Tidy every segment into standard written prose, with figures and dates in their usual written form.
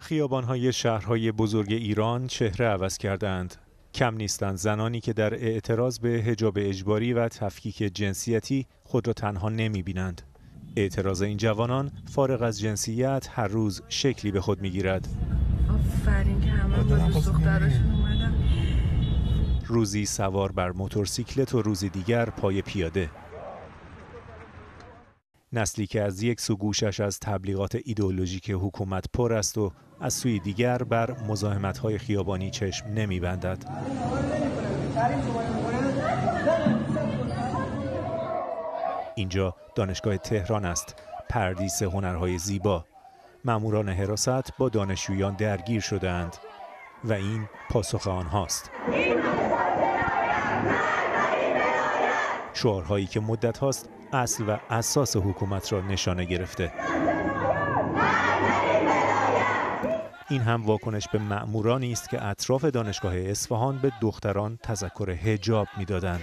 خیابان‌های شهرهای بزرگ ایران چهره عوض کردند. کم نیستند زنانی که در اعتراض به حجاب اجباری و تفکیک جنسیتی خود را تنها نمی‌بینند. اعتراض این جوانان فارغ از جنسیت هر روز شکلی به خود می‌گیرد. آفرین که همه با دوست دخترشون اومدن. روزی سوار بر موتورسیکلت و روزی دیگر پای پیاده. نسلی که از یک سو گوشش از تبلیغات ایدئولوژیک حکومت پر است و از سوی دیگر بر مزاحمت‌های خیابانی چشم نمی‌بندد. اینجا دانشگاه تهران است، پردیس هنرهای زیبا. ماموران حراست با دانشجویان درگیر شده‌اند و این پاسخ آنهاست. شعارهایی که مدت هاست اصل و اساس حکومت را نشانه گرفته. این هم واکنش به مأمورانی است که اطراف دانشگاه اصفهان به دختران تذکر حجاب می‌دادند.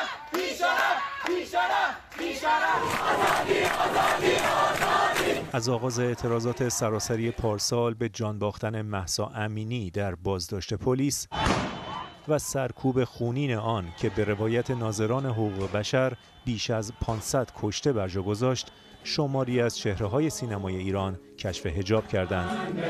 از آغاز اعتراضات سراسری پارسال به جان باختن مهسا امینی در بازداشت پلیس و سرکوب خونین آن که به روایت ناظران حقوق بشر بیش از 500 کشته بر جا گذاشت، شماری از چهره‌های سینمای ایران کشف حجاب کردند.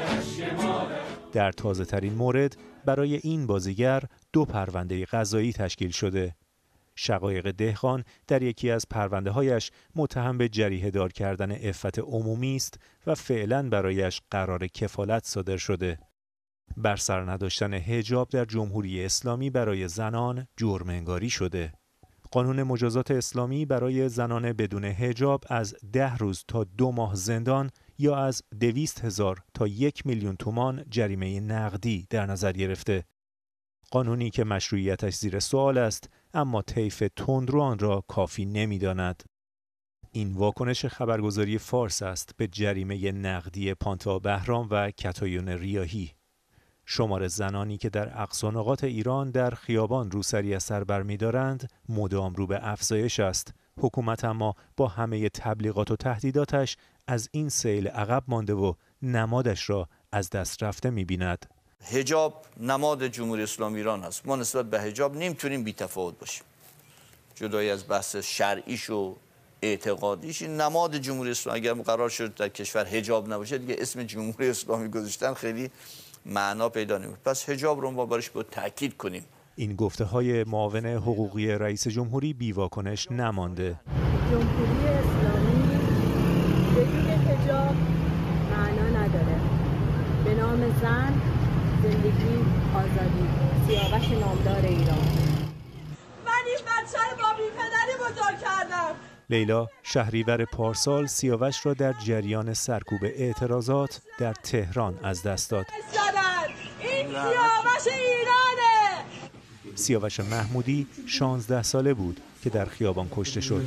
در تازه‌ترین مورد برای این بازیگر 2 پرونده قضایی تشکیل شده. شقایق دهقان در یکی از پرونده‌هایش متهم به جریحه دار کردن عفت عمومی است و فعلاً برایش قرار کفالت صادر شده. بر سر نداشتن حجاب در جمهوری اسلامی برای زنان جرم انگاری شده. قانون مجازات اسلامی برای زنان بدون حجاب از 10 روز تا 2 ماه زندان یا از 200,000 تا 1,000,000 تومان جریمه نقدی در نظر گرفته. قانونی که مشروعیتش زیر سوال است، اما طیف تندرو آن را کافی نمی‌داند. این واکنش خبرگزاری فارس است به جریمه نقدی پانتا بهرام و کتایون ریاحی. شمار زنانی که در اقصا نقاط ایران در خیابان روسری از سر برمی‌دارند مدام رو به افزایش است. حکومت اما با همه تبلیغات و تهدیداتش از این سیل عقب مانده و نمادش را از دست رفته می‌بیند. حجاب نماد جمهوری اسلامی ایران است. ما نسبت به حجاب نمیتونیم بی‌تفاوت باشیم. جدای از بحث شرعیش و اعتقادیش، نماد جمهوری اسلامی. اگر قرار شد در کشور حجاب نباشه دیگه اسم جمهوری اسلامی گذاشتن خیلی معنا پیدا نمی‌کنه. پس حجاب رو ما برش با تاکید کنیم. این گفته‌های معاون حقوقی رئیس جمهوری بی‌واکنش نمانده. جمهوری اسلامی بدون حجاب معنا نداره. به نام زن، زندگی، آزادی. سیاوش نامدار ایران. من این بچه رو با بی‌پدری بزرگ کردم. لیلا شهریور پارسال سیاوش را در جریان سرکوب اعتراضات در تهران از دست داد. این سیاوش ایرانه. سیاوش محمودی 16 ساله بود که در خیابان کشته شد.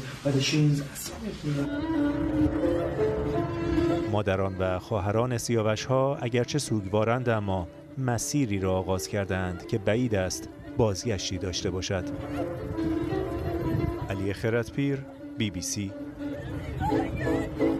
مادران و خواهران سیاوش ها اگرچه سوگوارند اما مسیری را آغاز کردند که بعید است بازگشتی داشته باشد. علی خردپیر، BBC